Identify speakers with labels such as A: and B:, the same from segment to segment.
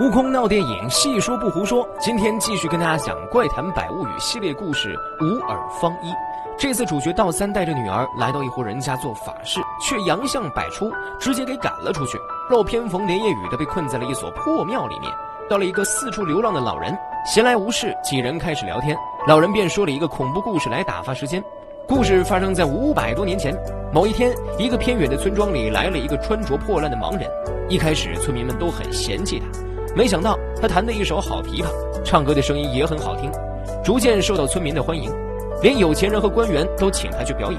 A: 悟空闹电影，细说不胡说。今天继续跟大家讲《怪谈百物语》系列故事《无耳方一》。这次主角道三带着女儿来到一户人家做法事，却洋相百出，直接给赶了出去。漏偏逢连夜雨的被困在了一所破庙里面。到了一个四处流浪的老人，闲来无事，几人开始聊天。老人便说了一个恐怖故事来打发时间。故事发生在500多年前，某一天，一个偏远的村庄里来了一个穿着破烂的盲人。一开始，村民们都很嫌弃他。没想到他弹的一手好琵琶，唱歌的声音也很好听，逐渐受到村民的欢迎，连有钱人和官员都请他去表演。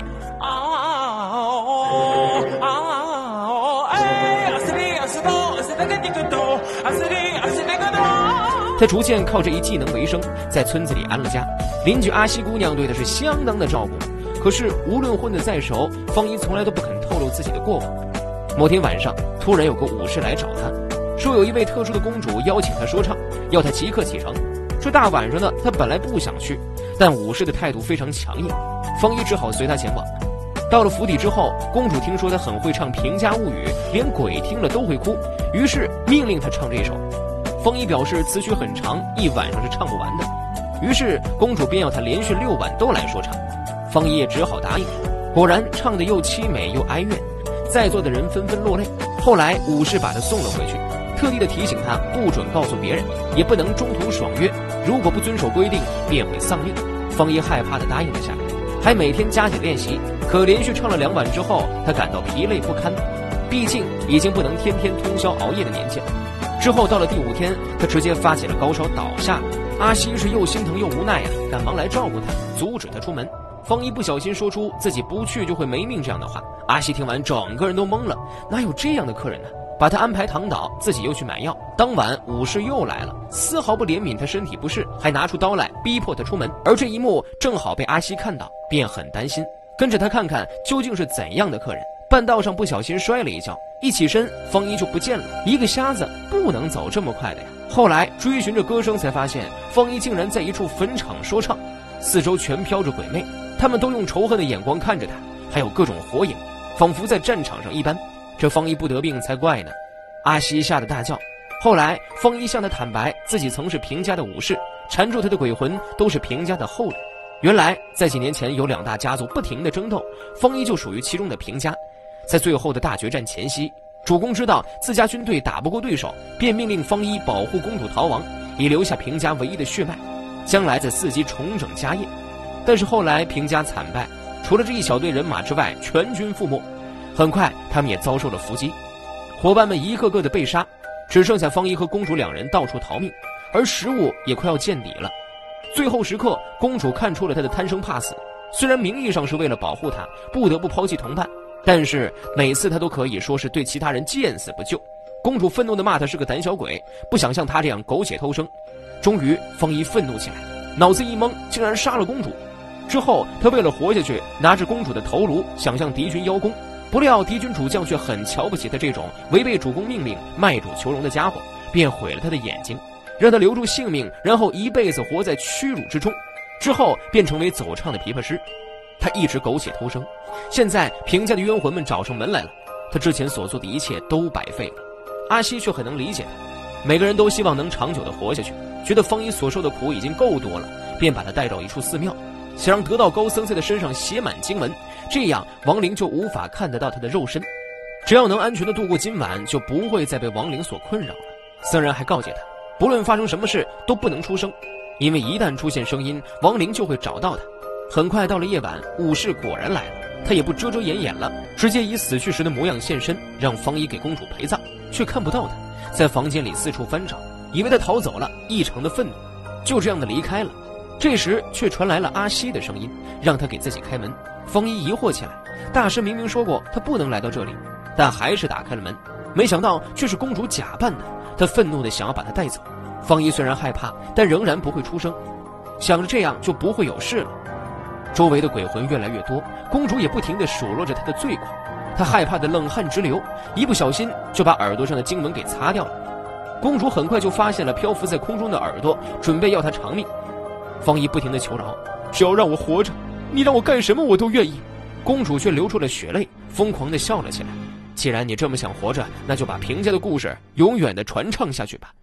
A: 他逐渐靠这一技能为生，在村子里安了家。邻居阿西姑娘对他是相当的照顾，可是无论混得再熟，方一从来都不肯透露自己的过往。某天晚上，突然有个武士来找他，说有一位特殊的公主邀请他说唱，要他即刻启程。这大晚上的，他本来不想去，但武士的态度非常强硬，方一只好随他前往。到了府邸之后，公主听说他很会唱《平家物语》，连鬼听了都会哭，于是命令他唱这首。方一表示词曲很长，一晚上是唱不完的，于是公主便要他连续6晚都来说唱。方一也只好答应。果然唱得又凄美又哀怨，在座的人纷纷落泪。后来武士把他送了回去，特地的提醒他不准告诉别人，也不能中途爽约，如果不遵守规定便会丧命。方一害怕的答应了下来，还每天加紧练习。可连续唱了2晚之后，他感到疲累不堪，毕竟已经不能天天通宵熬夜的年纪了。之后到了第5天，他直接发起了高烧倒下了。阿西是又心疼又无奈啊，赶忙来照顾他，阻止他出门。方一不小心说出自己不去就会没命这样的话，阿西听完整个人都懵了，哪有这样的客人呢？把他安排躺倒，自己又去买药。当晚武士又来了，丝毫不怜悯他身体不适，还拿出刀来逼迫他出门。而这一幕正好被阿西看到，便很担心，跟着他看看究竟是怎样的客人。半道上不小心摔了一跤，一起身方一就不见了。一个瞎子不能走这么快的呀。后来追寻着歌声才发现，方一竟然在一处坟场说唱，四周全飘着鬼魅，他们都用仇恨的眼光看着他，还有各种火影，仿佛在战场上一般。这方一不得病才怪呢。阿西吓得大叫。后来方一向他坦白，自己曾是平家的武士，缠住他的鬼魂都是平家的后人。原来在几年前有2大家族不停的争斗，方一就属于其中的平家。在最后的大决战前夕，主公知道自家军队打不过对手，便命令方一保护公主逃亡，以留下平家唯一的血脉，将来再伺机重整家业。但是后来平家惨败，除了这一小队人马之外，全军覆没。很快他们也遭受了伏击，伙伴们一个个的被杀，只剩下方一和公主2人到处逃命，而食物也快要见底了。最后时刻，公主看出了他的贪生怕死，虽然名义上是为了保护他，不得不抛弃同伴，但是每次他都可以说是对其他人见死不救。公主愤怒地骂他是个胆小鬼，不想像他这样苟且偷生。终于方一愤怒起来，脑子一懵，竟然杀了公主。之后他为了活下去，拿着公主的头颅想向敌军邀功，不料敌军主将却很瞧不起他这种违背主公命令卖主求荣的家伙，便毁了他的眼睛，让他留住性命，然后一辈子活在屈辱之中。之后便成为走唱的琵琶师。他一直苟且偷生，现在平家的冤魂们找上门来了，他之前所做的一切都白费了。阿西却很能理解他，每个人都希望能长久地活下去，觉得方一所受的苦已经够多了，便把他带到一处寺庙，想让得道高僧在他身上写满经文，这样亡灵就无法看得到他的肉身，只要能安全地度过今晚，就不会再被亡灵所困扰了。僧人还告诫他，不论发生什么事都不能出声，因为一旦出现声音，亡灵就会找到他。很快到了夜晚，武士果然来了，他也不遮遮掩掩了，直接以死去时的模样现身，让方一给公主陪葬，却看不到他，在房间里四处翻找，以为他逃走了，异常的愤怒，就这样的离开了。这时却传来了阿西的声音，让他给自己开门。方一疑惑起来，大师明明说过他不能来到这里，但还是打开了门，没想到却是公主假扮的，他愤怒地想要把他带走。方一虽然害怕，但仍然不会出声，想着这样就不会有事了。周围的鬼魂越来越多，公主也不停地数落着他的罪过，他害怕的冷汗直流，一不小心就把耳朵上的经文给擦掉了。公主很快就发现了漂浮在空中的耳朵，准备要他偿命。方一不停地求饶，只要让我活着，你让我干什么我都愿意。公主却流出了血泪，疯狂地笑了起来。既然你这么想活着，那就把平家的故事永远地传唱下去吧。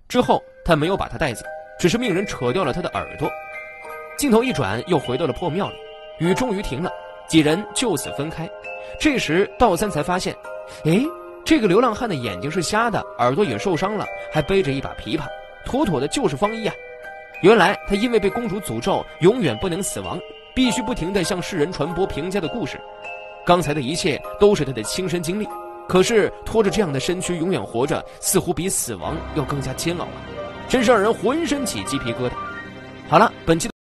A: 之后他没有把他带走，只是命人扯掉了他的耳朵。镜头一转，又回到了破庙里，雨终于停了，几人就此分开。这时道三才发现，这个流浪汉的眼睛是瞎的，耳朵也受伤了，还背着一把琵琶，妥妥的就是方一啊。原来他因为被公主诅咒永远不能死亡，必须不停地向世人传播平家的故事。刚才的一切都是他的亲身经历，可是拖着这样的身躯永远活着，似乎比死亡要更加煎熬啊，真是让人浑身起鸡皮疙瘩。好了，本期